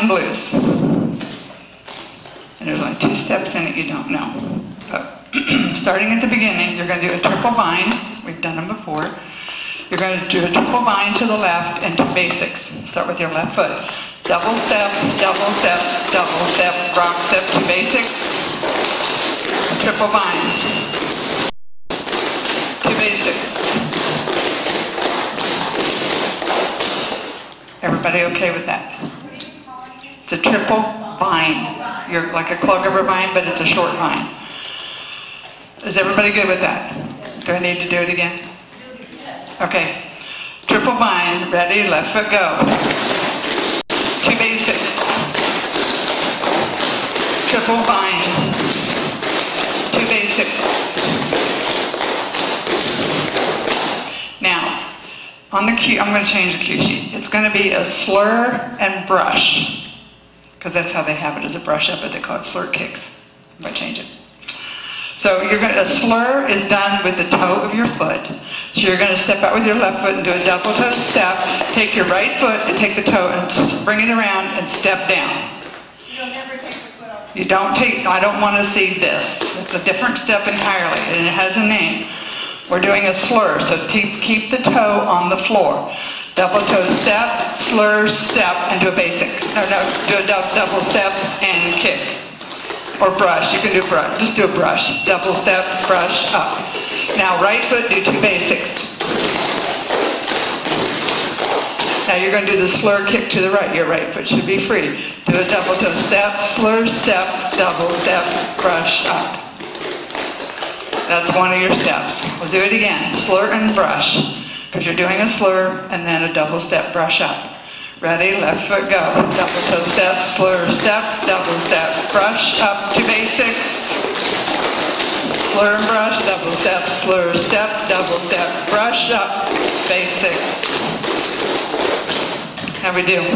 Mountain Blues. And there's only 2 steps in it you don't know. But starting at the beginning, you're going to do a triple bind. We've done them before. You're going to do a triple bind to the left and 2 basics. Start with your left foot. Double step, double step, double step, rock step, 2 basics. Triple bind. 2 basics. Everybody okay with that? It's a triple vine. You're like a clog over vine, but it's a short vine. Is everybody good with that? Do I need to do it again? Okay. Triple vine. Ready? Left foot go. 2 basics. Triple vine. 2 basics. Now, on the cue, I'm going to change the cue sheet. It's going to be a slur and brush. Because that's how they have it as a brush up, but they call it slur kicks. I'm going to change it. So a slur is done with the toe of your foot. So you're going to step out with your left foot and do a double toe step. Take your right foot and take the toe and bring it around and step down. You don't ever take the foot off. You don't take, I don't want to see this. It's a different step entirely, and it has a name. We're doing a slur, so keep the toe on the floor. Double toe step, slur, step, and do a basic. No, do a double step and kick. Or brush, you can do brush, just do a brush. Double step, brush, up. Now right foot, do 2 basics. Now you're going to do the slur kick to the right. Your right foot should be free. Do a double toe step, slur, step, double step, brush, up. That's one of your steps. We'll do it again. Slur and brush. Because you're doing a slur and then a double step brush up. Ready? Left foot go. Double toe step, slur step, double step, brush up, 2 basics. Slur and brush, double step, slur step, double step, brush up, basics. How we do?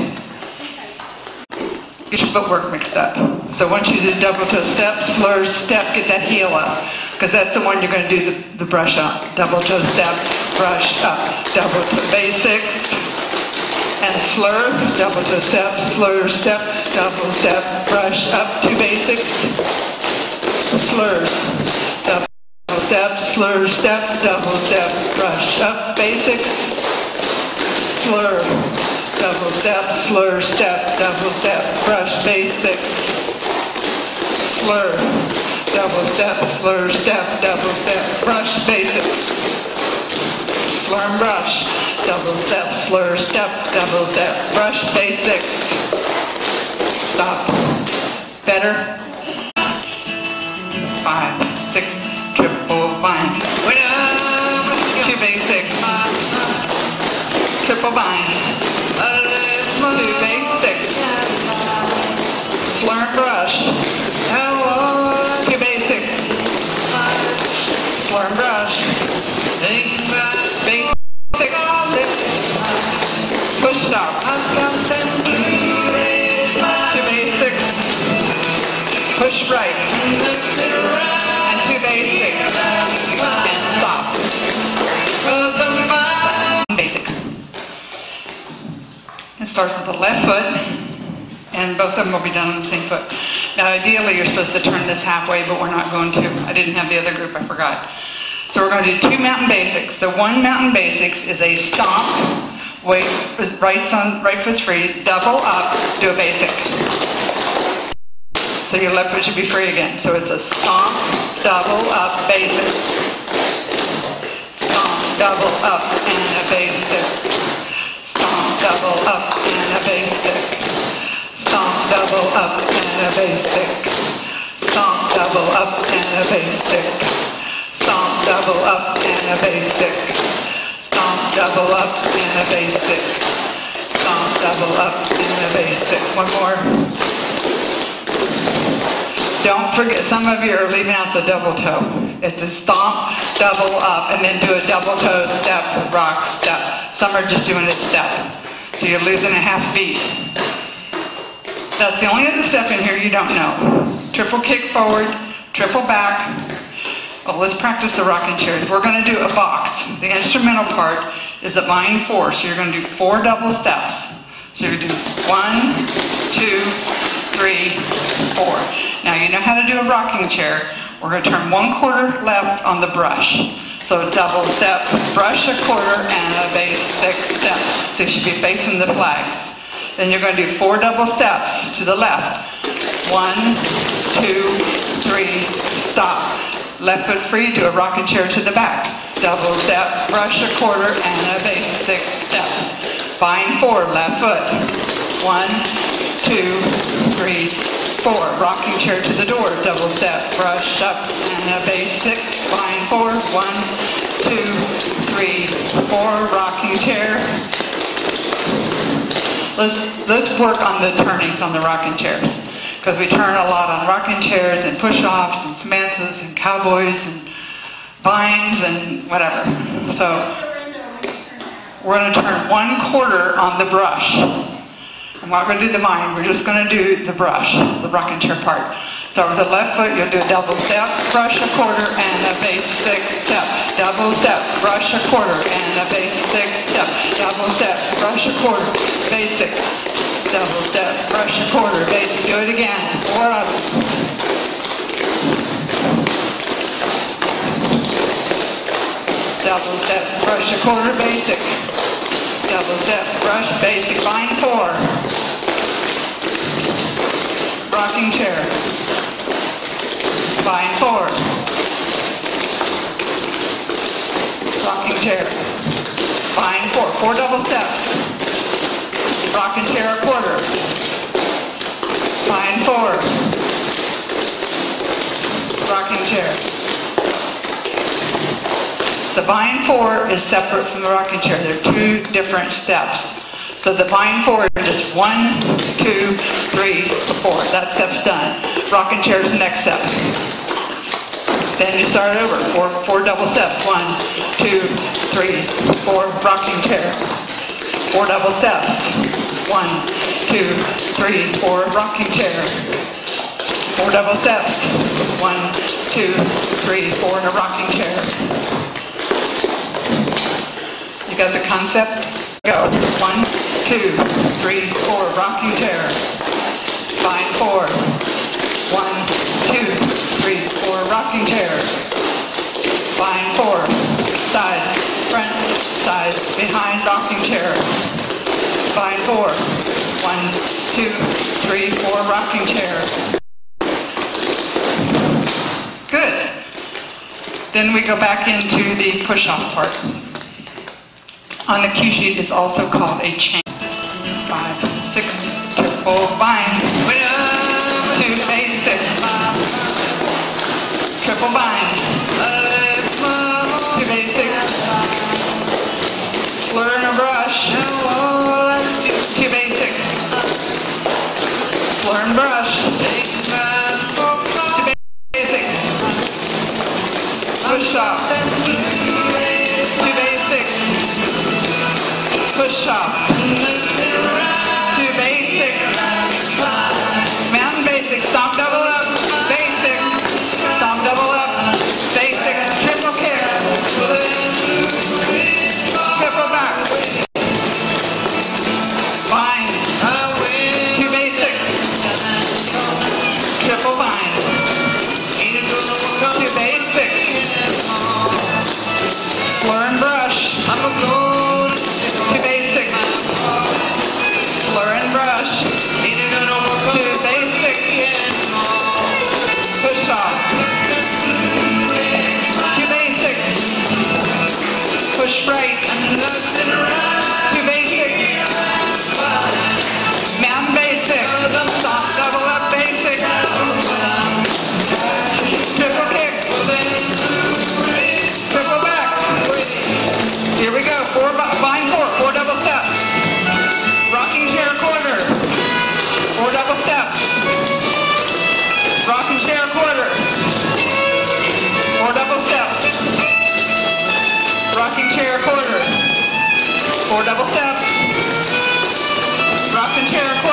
Get your footwork mixed up. So once you do double toe step, slur step, get that heel up. Because that's the one you're going to do the brush up. Double toe step, brush up, double toe basics, and slur, double toe step, slur step, double step, brush up, 2 basics, slurs, double step, slur step, double step, brush up, basics, slur, double step, slur step, double step, brush, basics, slur, double step, slur step, double step, brush, basics. Slur and brush. Double step, slur step, double step, brush, basics. Stop. Better. 5, 6, triple bind. 2 basics. Triple bind. 2 basics. Slur and brush. 2 basics. Slur and brush. Basics. Push stop. 2 basics. Push right. And 2 basics. And stop. Basic. It starts with the left foot, and both of them will be done on the same foot. Now ideally you're supposed to turn this halfway, but we're not going to. I didn't have the other group, I forgot. So we're going to do 2 mountain basics. So 1 mountain basics is a stomp, right foot's free, double up, do a basic. So your left foot should be free again. So it's a stomp, double up, basic. Stomp, double up, and a basic. Stomp, double up, and a basic. Stomp, double up, and a basic. Stomp, double up, and a basic. Stomp, double up, and a basic. Stomp, double up, and a basic. Stomp, double up, and a basic. One more. Don't forget, some of you are leaving out the double toe. It's the stomp, double up, and then do a double toe step, rock, step. Some are just doing a step. So you're losing a half beat. That's the only other step in here you don't know. Triple kick forward, triple back. Oh, let's practice the rocking chairs. We're going to do a box. The instrumental part is the line 4. So you're going to do 4 double steps. So you're going to do 1, 2, you know how to do a rocking chair. We're going to turn 1/4 left on the brush. So double step, brush a quarter, and a basic step. So you should be facing the flags. Then you're going to do 4 double steps to the left. 1, 2, 3, stop. Left foot free, do a rocking chair to the back. Double step, brush a quarter, and a basic step. Bind 4, left foot. 1, 2, 3, 4. Rocking chair to the door. Double step, brush up, and a basic. Bind 4. 1, 2, 3, 4. Rocking chair. Let's work on the turnings on the rocking chairs. Because we turn a lot on rocking chairs and push-offs and Samanthas and cowboys and binds and whatever. So we're going to turn 1/4 on the brush. I'm not going to do the bind, we're just going to do the brush, the rocking chair part. Start with the left foot, you'll do a double step, brush a quarter, and a basic step. Double step, brush a quarter, and a basic step. Double step, brush a quarter, basic. Double step, brush a quarter, basic. Do it again. 4 of them. Double step, brush a quarter, basic. Double step, brush, basic. Bind 4. Rocking chair. Bind 4. Rocking chair. Bind 4. 4 double steps. Rocking chair a quarter. Bind 4. Rocking chair. The bind 4 is separate from the rocking chair. They're 2 different steps. So the bind 4 is just 1, 2, 3, 4. That step's done. Rocking chair is the next step. Then you start over. 4 double steps. 1, 2, 3, 4. Rocking chair. 4 double steps. 1, 2, 3, 4. Rocking chair. 4 double steps. 1, 2, 3, 4. In a rocking chair. You got the concept? Go. 1, 2, 3, 4. Rocking chair. Bind 4. 1, 2, 3, 4. Rocking chair. Bind 4. Side, front, side, behind, rocking chair. Bind 4. 1, 2, 3, 4. Rocking chair. Good. Then we go back into the push-off part. On the cue sheet is also called a chain. 5, 6, triple bind. 2 basics. Triple bind. 2 basics. Slur and a brush. 2 basics. Slur and brush. 2 basics. Push off. 2 basics. Push off. 2 basics. Mountain basics. Stomp double up. Basic. Stomp double up. Basic. Triple kick. Triple back. Bind. 2 basics. Triple bind. 2 basics. Slur and brush. 2 basics. Slur and brush. 2 basics. Push off. 2 basics. Push right. 2 basics. Mountain basic. Stop double up basic. Triple kick. Triple back. Here we go. 4 bind 4. 4 double steps. Rocking chair quarter. 4 double steps. Rocking chair quarter. 4 double steps. Rocking chair quarter. 4 double steps. Rocking chair quarter.